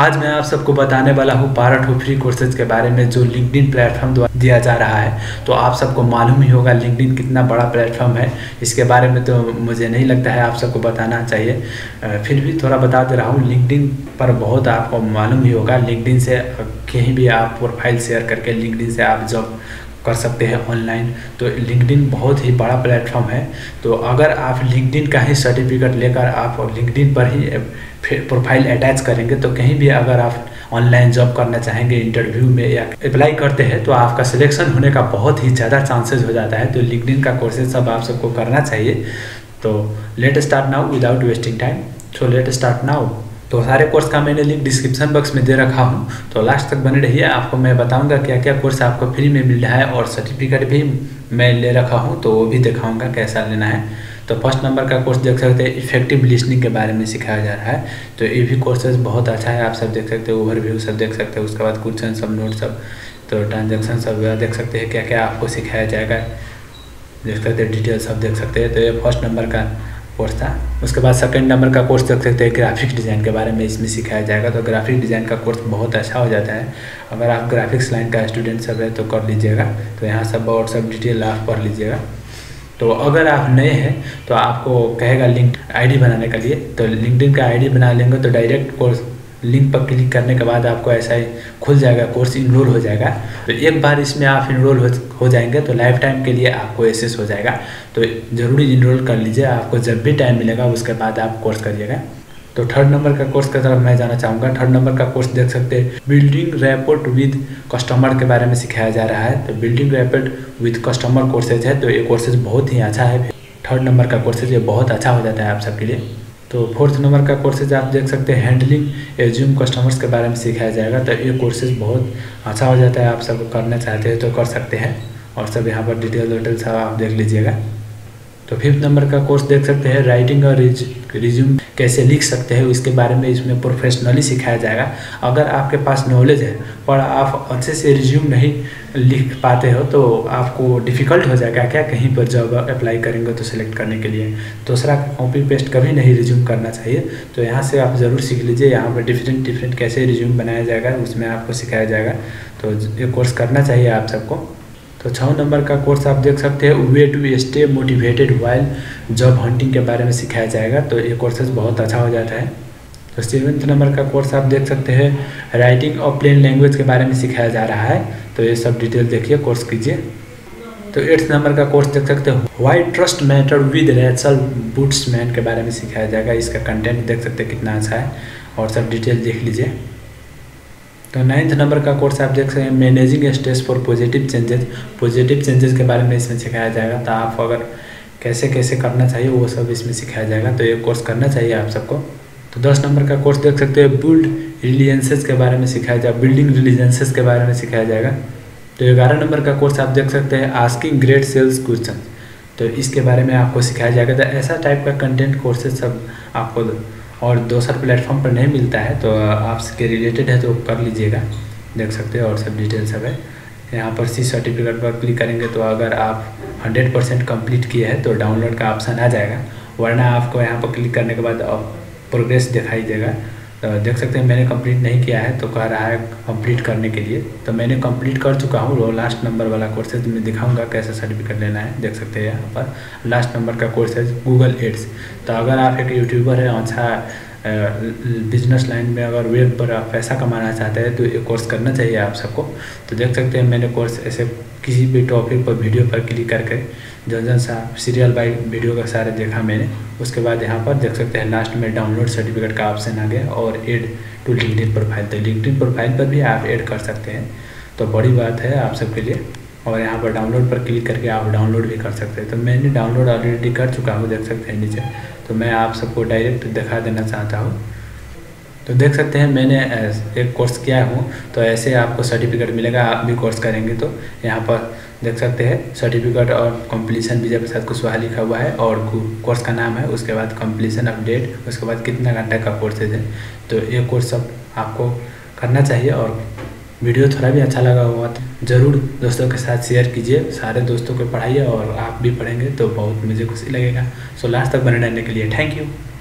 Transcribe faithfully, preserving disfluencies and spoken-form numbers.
आज मैं आप सबको बताने वाला हूँ बारह ठो फ्री कोर्सेज के बारे में जो लिंक्डइन प्लेटफॉर्म द्वारा दिया जा रहा है। तो आप सबको मालूम ही होगा लिंक्डइन कितना बड़ा प्लेटफॉर्म है। इसके बारे में तो मुझे नहीं लगता है आप सबको बताना चाहिए, फिर भी थोड़ा बता दे रहा हूँ। लिंक्डइन पर बहुत आपको मालूम ही होगा, लिंक्डइन से कहीं भी आप प्रोफाइल शेयर करके लिंक्डइन से आप जॉब कर सकते हैं ऑनलाइन। तो लिंक्डइन बहुत ही बड़ा प्लेटफॉर्म है। तो अगर आप लिंक्डइन का ही सर्टिफिकेट लेकर आप लिंक्डइन पर ही प्रोफाइल अटैच करेंगे तो कहीं भी अगर आप ऑनलाइन जॉब करना चाहेंगे इंटरव्यू में या अप्लाई करते हैं तो आपका सिलेक्शन होने का बहुत ही ज़्यादा चांसेस हो जाता है। तो लिंक्डइन का कोर्सेज सब आप सबको करना चाहिए। तो let start now without wasting time. So let start now. तो सारे कोर्स का मैंने लिंक डिस्क्रिप्शन बॉक्स में दे रखा हूँ, तो लास्ट तक बने रहिए। आपको मैं बताऊंगा क्या क्या कोर्स आपको फ्री में मिल रहा है और सर्टिफिकेट भी मैं ले रखा हूँ, तो वो भी दिखाऊंगा कैसा लेना है। तो फर्स्ट नंबर का कोर्स देख सकते हैं, इफेक्टिव लिसनिंग के बारे में सिखाया जा रहा है। तो ये भी कोर्सेज बहुत अच्छा है, आप सब देख सकते हैं, ओवरव्यू सब देख सकते हैं। उसके बाद क्वेश्चन सब, नोट सब, तो ट्रांजेक्शन सब देख सकते हैं, क्या क्या आपको सिखाया जाएगा देख सकते हैं, डिटेल सब देख सकते हैं। तो ये फर्स्ट नंबर का कोर्स था। उसके बाद सेकंड नंबर का कोर्स देख सकते हैं, ग्राफिक डिज़ाइन के बारे में इसमें सिखाया जाएगा। तो ग्राफिक डिज़ाइन का कोर्स बहुत अच्छा हो जाता है। अगर आप ग्राफिक्स लाइन का स्टूडेंट सब है तो कर लीजिएगा। तो यहाँ सब और सब डिटेल आप पढ़ लीजिएगा। तो अगर आप नए हैं तो आपको कहेगा लिंक आईडी बनाने के लिए, तो लिंक्डइन का आईडी बना लेंगे तो डायरेक्ट कोर्स लिंक पर क्लिक करने के बाद आपको ऐसा ही खुल जाएगा, कोर्स इनरोल हो जाएगा। तो एक बार इसमें आप इनरोल हो, हो जाएंगे तो लाइफ टाइम के लिए आपको एक्सेस हो जाएगा। तो ज़रूरी इनरोल कर लीजिए, आपको जब भी टाइम मिलेगा उसके बाद आप कोर्स करिएगा। तो थर्ड नंबर का कोर्स की तरफ मैं जाना चाहूँगा। थर्ड नंबर का कोर्स देख सकते हैं, बिल्डिंग रैपोर्ट विद कस्टमर के बारे में सिखाया जा रहा है। तो building rapport with customer courses है, तो ये कोर्सेज बहुत ही अच्छा है। थर्ड नंबर का कोर्सेज ये बहुत अच्छा हो जाता है आप सबके लिए। तो फोर्थ नंबर का कोर्सेज आप देख सकते हैं, हैंडलिंग एज्यूम कस्टमर्स के बारे में सिखाया जाएगा। तो ये कोर्सेज बहुत अच्छा हो जाता है, आप सब करना चाहते हैं तो कर सकते हैं। और सब यहाँ पर डिटेल डिटेल सब आप देख लीजिएगा। तो फिफ्थ नंबर का कोर्स देख सकते हैं, राइटिंग और रिज्यूम कैसे लिख सकते हैं उसके बारे में इसमें प्रोफेशनली सिखाया जाएगा। अगर आपके पास नॉलेज है पर आप अच्छे से रिज्यूम नहीं लिख पाते हो तो आपको डिफ़िकल्ट हो जाएगा क्या कहीं पर जॉब अप्लाई करेंगे तो सिलेक्ट करने के लिए। दूसरा कॉपी पेस्ट कभी नहीं रिज्यूम करना चाहिए। तो यहाँ से आप ज़रूर सीख लीजिए, यहाँ पर डिफरेंट डिफरेंट कैसे रिज्यूम बनाया जाएगा उसमें आपको सिखाया जाएगा। तो ये कोर्स करना चाहिए आप सबको। तो छः नंबर का कोर्स आप देख सकते हैं, way to stay motivated while job hunting के बारे में सिखाया जाएगा। तो ये कोर्सेज बहुत अच्छा हो जाता है। तो सेवेंथ नंबर का कोर्स आप देख सकते हैं, राइटिंग और प्लेन लैंग्वेज के बारे में सिखाया जा रहा है। तो ये सब डिटेल देखिए, कोर्स कीजिए। तो एट्थ नंबर का कोर्स देख सकते हैं, why trust matter with Rachel Botsman के बारे में सिखाया जाएगा। इसका कंटेंट देख सकते हैं कितना अच्छा है और सब डिटेल देख लीजिए। तो नाइन्थ नंबर का कोर्स आप देख सकते हैं, managing stress for positive changes. Positive changes के बारे में इसमें सिखाया जाएगा। तो आप अगर कैसे कैसे करना चाहिए वो सब इसमें सिखाया जाएगा। तो ये कोर्स करना चाहिए आप सबको। तो दस नंबर का कोर्स देख सकते हैं, बिल्ड रिलीजेंसेस के बारे में सिखाया जाएगा, बिल्डिंग रिलीजेंसेस के बारे में सिखाया जाएगा। तो ग्यारह नंबर का कोर्स आप देख सकते हैं, आस्किंग ग्रेट सेल्स क्वेश्चन। तो इसके बारे में आपको सिखाया जाएगा। तो ऐसा टाइप का कंटेंट कोर्सेज सब आपको और दूसरे प्लेटफॉर्म पर नहीं मिलता है, तो आपके रिलेटेड है तो कर लीजिएगा, देख सकते हैं। और सब डिटेल सब है यहाँ पर। सी सर्टिफिकेट पर क्लिक करेंगे तो अगर आप हंड्रेड परसेंट कम्प्लीट किए हैं तो डाउनलोड का ऑप्शन आ जाएगा, वरना आपको यहाँ पर क्लिक करने के बाद प्रोग्रेस दिखाई देगा। तो देख सकते हैं मैंने कंप्लीट नहीं किया है तो कह रहा है कंप्लीट करने के लिए। तो मैंने कंप्लीट कर चुका हूँ। वो लास्ट नंबर वाला कोर्स है, मैं दिखाऊंगा कैसे सर्टिफिकेट लेना है, देख सकते हैं यहाँ पर। लास्ट नंबर का कोर्स है गूगल एड्स। तो अगर आप एक यूट्यूबर है, अच्छा बिजनेस लाइन में अगर वेब पर आप पैसा कमाना चाहते हैं तो ये कोर्स करना चाहिए आप सबको। तो देख सकते हैं मैंने कोर्स ऐसे किसी भी टॉपिक पर वीडियो पर क्लिक करके जन जन सा सीरियल बाई वीडियो का सारे देखा मैंने। उसके बाद यहाँ पर देख सकते हैं लास्ट में डाउनलोड सर्टिफिकेट का ऑप्शन आ गया और ऐड टू लिंक्डइन प्रोफाइल। तो लिंक्डइन प्रोफाइल पर भी आप ऐड कर सकते हैं, तो बड़ी बात है आप सबके लिए। और यहाँ पर डाउनलोड पर क्लिक करके आप डाउनलोड भी कर सकते हैं। तो मैंने डाउनलोड ऑलरेडी कर चुका हूँ, देख सकते हैं नीचे। तो मैं आप सबको डायरेक्ट दिखा देना चाहता हूँ। तो देख सकते हैं मैंने एक कोर्स किया हूँ, तो ऐसे आपको सर्टिफिकेट मिलेगा। आप भी कोर्स करेंगे तो यहाँ पर देख सकते हैं सर्टिफिकेट और कंप्लीशन विजय प्रसाद कुशवाहा लिखा हुआ है और कोर्स का नाम है। उसके बाद कंप्लीशन अपडेट, उसके बाद कितना घंटा का कोर्सेज है। तो ये कोर्स सब आपको करना चाहिए। और वीडियो थोड़ा भी अच्छा लगा हुआ तो ज़रूर दोस्तों के साथ शेयर कीजिए, सारे दोस्तों को पढ़ाइए और आप भी पढ़ेंगे तो बहुत मुझे खुशी लगेगा। सो लास्ट तक बने रहने के लिए थैंक यू।